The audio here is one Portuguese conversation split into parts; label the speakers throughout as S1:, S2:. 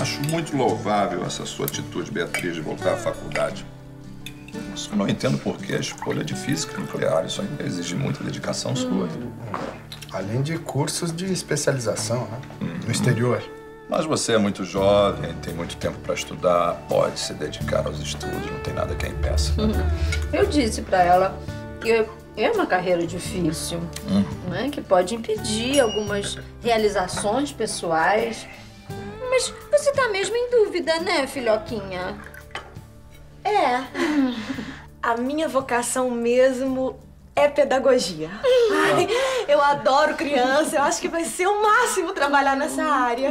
S1: Acho muito louvável essa sua atitude, Beatriz, de voltar à faculdade. Só não entendo por que a escolha de física nuclear. Isso ainda exige muita dedicação sua.
S2: Além de cursos de especialização, né? No exterior.
S1: Mas você é muito jovem, tem muito tempo para estudar, pode se dedicar aos estudos, não tem nada que a impeça.
S3: Eu disse para ela que é uma carreira difícil, né? Que pode impedir algumas realizações pessoais. Mas você tá mesmo em dúvida, né, filhoquinha?
S4: É. A minha vocação mesmo é pedagogia. Ai, eu adoro criança, eu acho que vai ser o máximo trabalhar nessa área.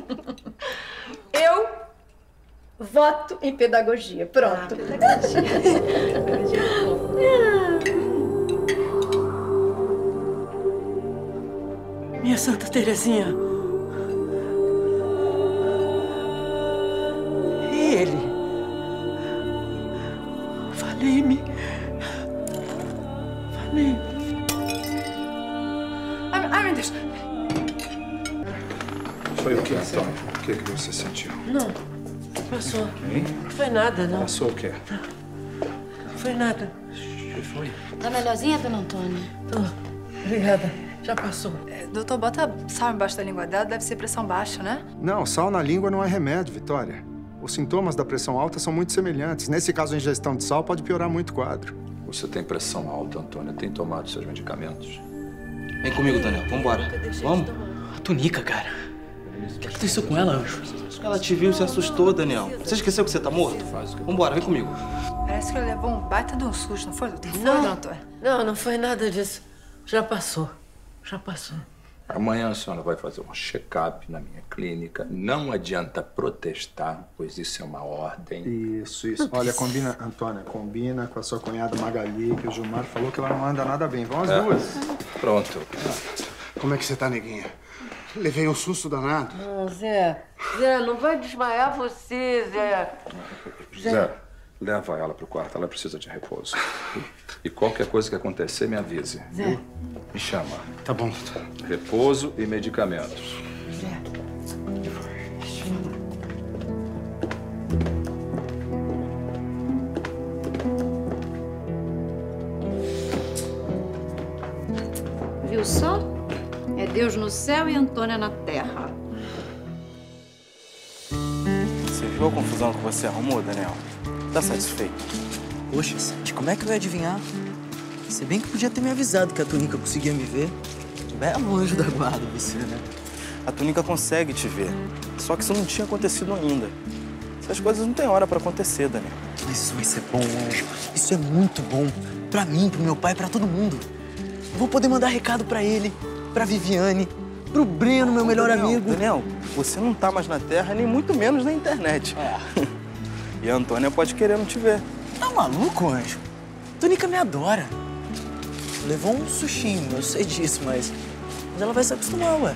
S3: Eu voto em pedagogia. Pronto.
S4: Pedagogia.
S5: Minha Santa Terezinha. E ele? Falei-me.
S6: Ai, meu Deus.
S1: Foi o que, Antônio? O que você sentiu?
S5: Não. Passou.
S1: Hein?
S5: Não foi nada, não.
S1: Passou o quê?
S5: Não foi nada.
S1: O que foi?
S7: Tá melhorzinha, dona Antônia?
S5: Tô. Obrigada. Já passou.
S6: Doutor, bota sal embaixo da língua dela, deve ser pressão baixa, né?
S2: Não, sal na língua não é remédio, Vitória. Os sintomas da pressão alta são muito semelhantes. Nesse caso, a ingestão de sal pode piorar muito o quadro.
S1: Você tem pressão alta, Antônio. Tem tomado seus medicamentos?
S8: Vem comigo, Daniel. Vambora. Vamos?
S5: A Tunica, cara. O que aconteceu com ela, Anjo?
S8: Ela te viu e se assustou, Daniel. Você esqueceu que você tá morto? Vambora, vem comigo.
S6: Parece que ele levou um baita de um susto, não foi, doutor?
S5: Não.
S6: Foi, doutor?
S5: Não foi nada disso. Já passou. Já passou.
S1: Amanhã a senhora vai fazer um check-up na minha clínica. Não adianta protestar, pois isso é uma ordem.
S2: Isso. Olha, combina, Antônia, combina com a sua cunhada Magali, que o Gilmar falou que ela não anda nada bem. Vão as duas.
S1: Pronto.
S9: Como é que você tá, neguinha? Levei um susto danado.
S5: Zé, não vai desmaiar você, Zé.
S1: Zé, leva ela pro quarto. Ela precisa de repouso. E qualquer coisa que acontecer, me avise.
S5: Zé.
S1: Me chama.
S9: Tá bom, doutor.
S1: Repouso e medicamentos.
S5: Zé.
S3: Viu só? É Deus no céu e Antônia na terra.
S8: Você viu a confusão que você arrumou, Daniel? Tá satisfeito?
S10: Poxa, Sandy, como é que eu ia adivinhar? Se bem que podia ter me avisado que a Tunica conseguia me ver. Belo anjo da guarda você, né?
S8: A Tunica consegue te ver. Só que isso não tinha acontecido ainda. Essas coisas não têm hora pra acontecer, Daniel.
S10: Mas isso vai ser bom, anjo. Isso é muito bom. Pra mim, pro meu pai, pra todo mundo. Eu vou poder mandar recado pra ele, pra Viviane, pro Breno, meu melhor amigo.
S8: Daniel, você não tá mais na Terra, nem muito menos na internet. E a Antônia pode querer não te ver.
S10: Tá maluco, anjo? Tunica me adora. Levou um sushinho, eu sei disso, mas ela vai se acostumar, ué.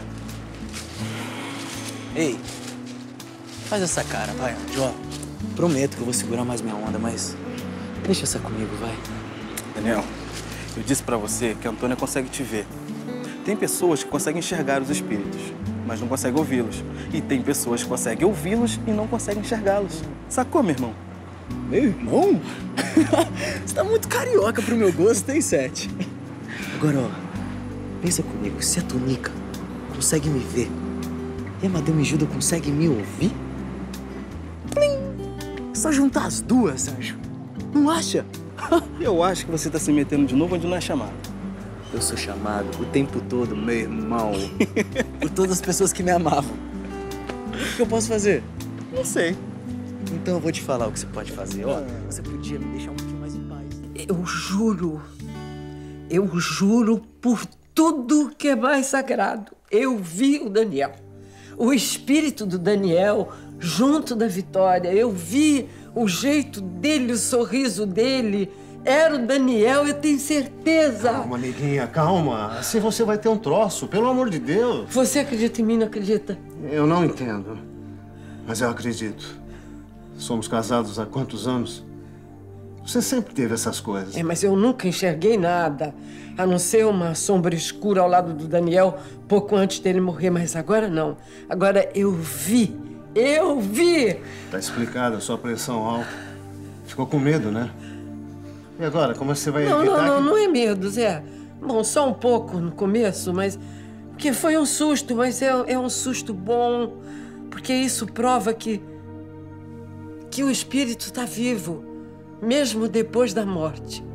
S10: Ei, faz essa cara, vai, anjo. Ó, prometo que eu vou segurar mais minha onda, mas deixa essa comigo, vai.
S8: Daniel, eu disse pra você que a Antônia consegue te ver. Tem pessoas que conseguem enxergar os espíritos, mas não conseguem ouvi-los. E tem pessoas que conseguem ouvi-los e não conseguem enxergá-los. Sacou, meu irmão?
S10: Meu irmão? Você tá muito carioca pro meu gosto, hein, Sete? Agora, ó, pensa comigo, se a Tunica consegue me ver e a Madame Gilda consegue me ouvir, plim! Só juntar as duas, Anjo. Não acha?
S8: Eu acho que você tá se metendo de novo onde não é chamado.
S10: Eu sou chamado o tempo todo, meu irmão, por todas as pessoas que me amavam. O que eu posso fazer?
S8: Não sei.
S10: Então eu vou te falar o que você pode fazer. Ó, você podia me deixar um pouquinho mais em paz.
S5: Eu juro por tudo que é mais sagrado. Eu vi o Daniel. O espírito do Daniel junto da Vitória. Eu vi o jeito dele, o sorriso dele. Era o Daniel, eu tenho certeza.
S9: Calma, neguinha, calma. Assim você vai ter um troço, pelo amor de Deus.
S5: Você acredita em mim, não acredita?
S9: Eu não entendo, mas eu acredito. Somos casados há quantos anos? Você sempre teve essas coisas.
S5: Mas eu nunca enxerguei nada, a não ser uma sombra escura ao lado do Daniel pouco antes dele morrer, mas agora não. Agora eu vi Eu vi!
S9: Tá explicado, a sua pressão alta. Ficou com medo, né? E agora, como você vai evitar
S5: Não é medo, Zé. Bom, só um pouco no começo, mas... Porque foi um susto, mas é um susto bom. Porque isso prova que o espírito está vivo, mesmo depois da morte.